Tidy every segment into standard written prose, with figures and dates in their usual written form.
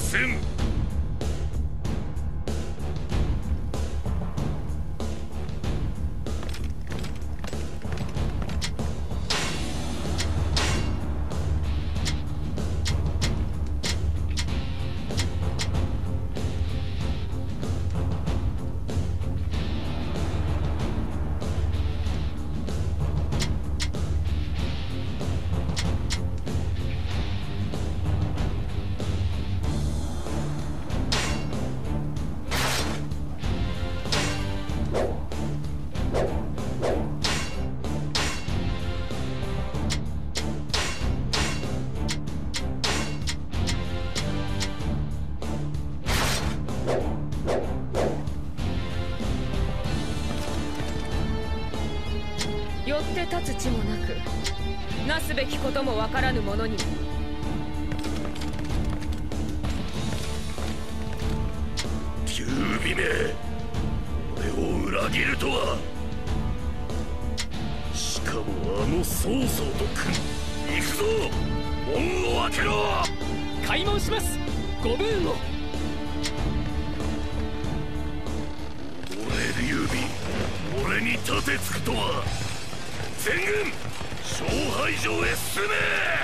せん。 よって立つ地もなく、なすべきこともわからぬ者に九尾め、俺を裏切るとは。しかもあの曹操と組ん、行くぞ。門を開けろ。 開門します。ご武運を。 俺劉備、俺に盾つくとは。全軍勝敗場へ進め。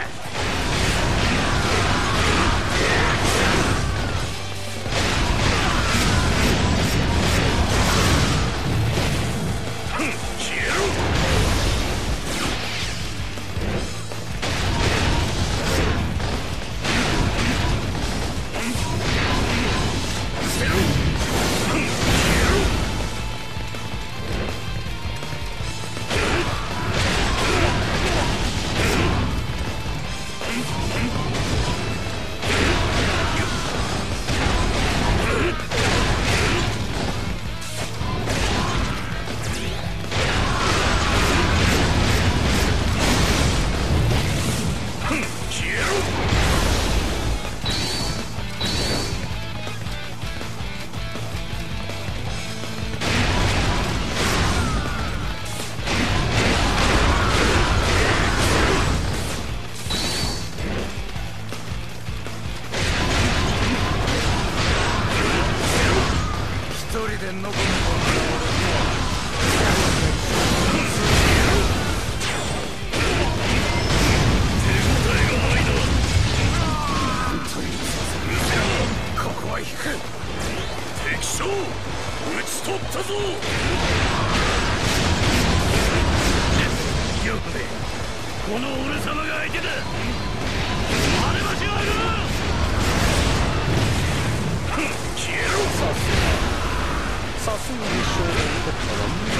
この俺様が相手だ。あれはしわいろ。消えろ。 さすがに勝負を取ったわね。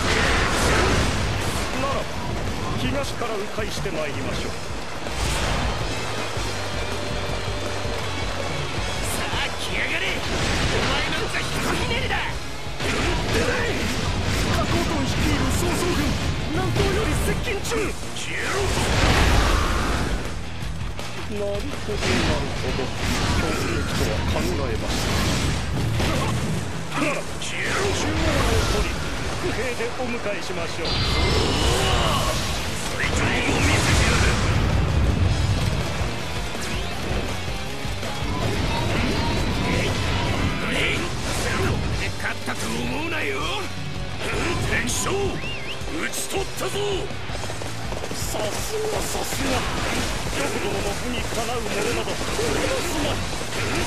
ならば東から迂回してまいりましょう。 さあ来やがれ。お前なんざひとひねりだ。 加工トン率いる曹操軍、南東より接近中。 消えろ。 なるほどなるほど、攻撃とは考えました。ならば消えろ。 中央を取り伏兵でお迎えしましょう。 最長を見せてやる。 勝ったと思うなよ。 天将討ち取ったぞ。 さすがさすが、どこ殿の武にかなうものなどおりますまい。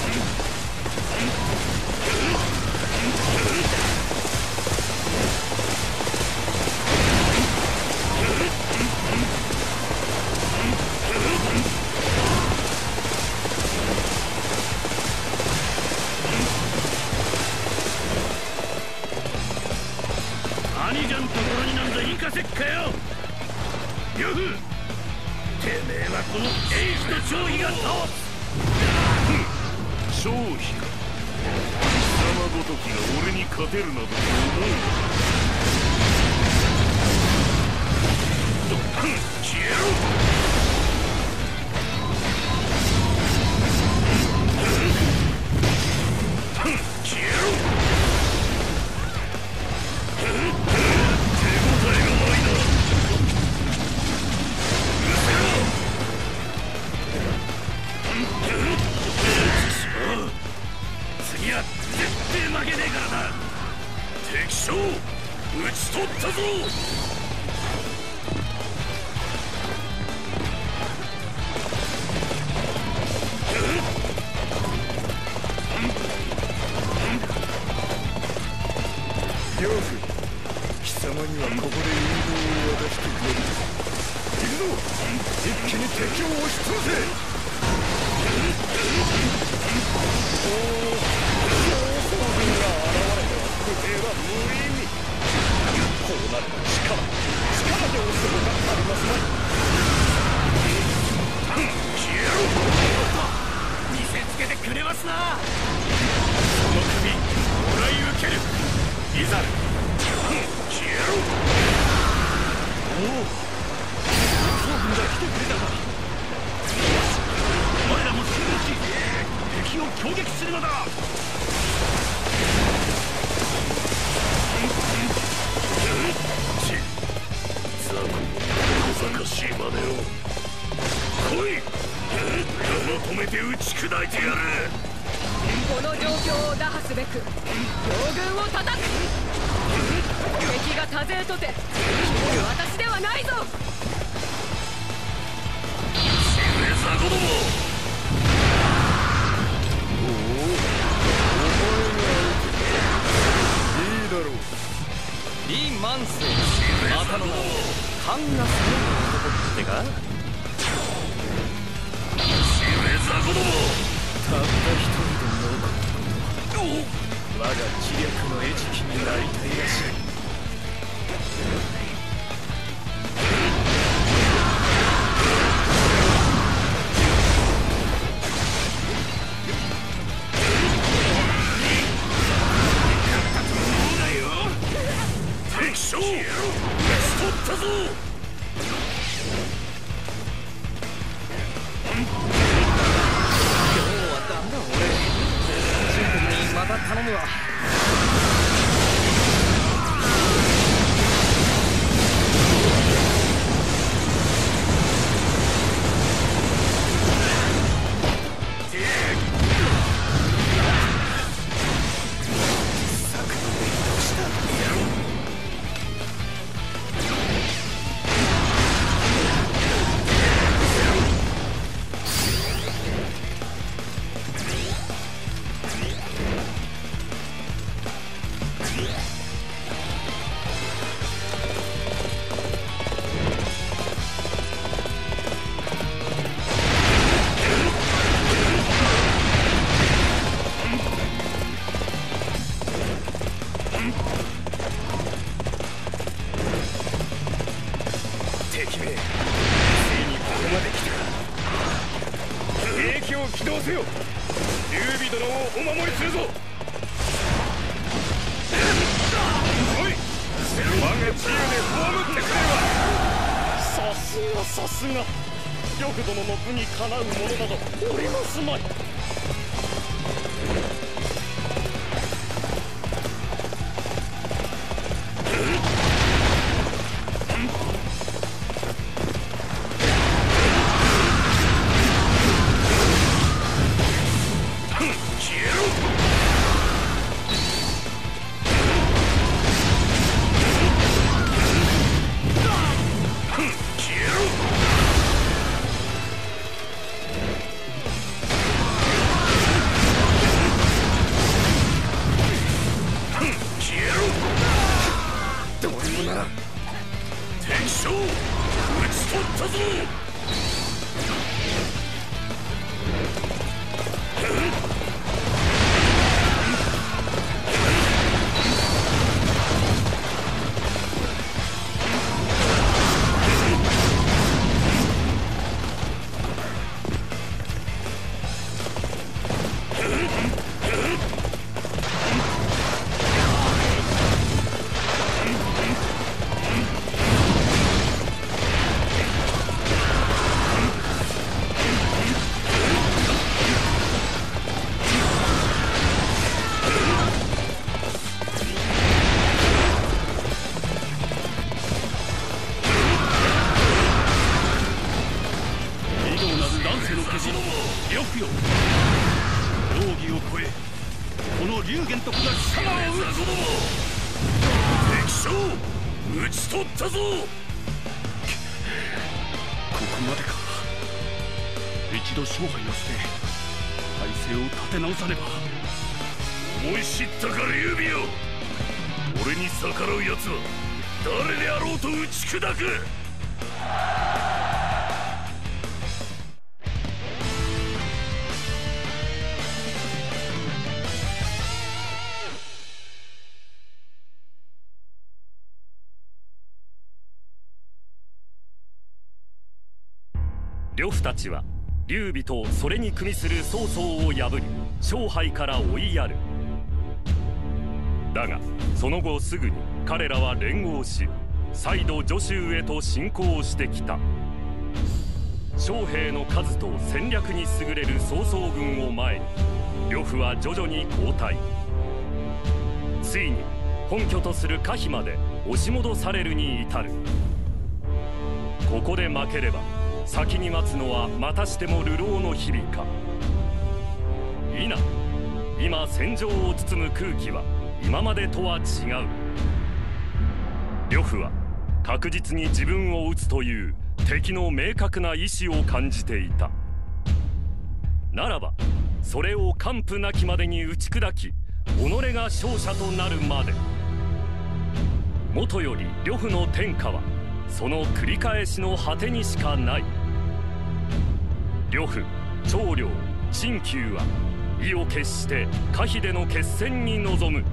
兄者んところになんざ行かせっかよ。呂布、てめえはこの英飛と張飛が倒す。張飛か。貴様ごときが俺に勝てるなどと思う。消えろ。消えろ。手応えがないな。うせろ。 呂布、貴様にはここで引導を渡してくれる。行くぞ、一気に敵を押し潰せ。おお、上層軍が現れては不平は無意味。こうなれば力で押すほかありますまい。 消えろ。見せつけてくれますな。その首もらい受ける。いざ消えろ。おお、将軍が来てくれたか。お前らもすぐし敵を攻撃するのだ。雑魚、小賢しいまでを来い。止めて打ち砕いてやる。 この状況を打破すべく両軍を叩く。敵が多勢とて決める私ではないぞ。 シグレザー子供。 おお、お前がいいだろう。 李万世、またの名を勘がする男ってか。 シグレザー子供。 たった一人で我が知略の餌食になりたいらしい。 敵将、討ち取ったぞ。 また頼むわ。 敵め、ついにここまで来たか。兵器を起動せよ。劉備殿をお守りするぞ。おい、我が自由で葬ってくれば。さすが呂布殿の武にかなうものなどおりますまい。 敵将、討ち取ったぞ。呂布よ、道義を超えこの龍玄徳が貴様を討つ。敵将、 討ち取ったぞ。ここまでか。一度勝敗を捨て体勢を立て直さねば。 思い知ったか劉備よ。俺に逆らう奴は誰であろうと打ち砕く。 呂布たちは劉備とそれに組みする曹操を破り勝敗から追いやる。だがその後すぐに彼らは連合し再度徐州へと侵攻してきた。将兵の数と戦略に優れる曹操軍を前に呂布は徐々に後退。ついに本拠とする可否まで押し戻されるに至る。ここで負ければ先に待つのはまたしても流浪の日々か。否、今戦場を包む空気は今までとは違う。呂布は確実に自分を討つという敵の明確な意志を感じていた。ならばそれを完膚なきまでに打ち砕き己が勝者となるまで。もとより呂布の天下はその繰り返しの果てにしかない。呂布、張遼、陳旧は意を決して可否での決戦に臨む。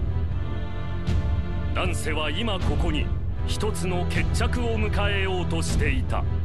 乱世は今ここに一つの決着を迎えようとしていた。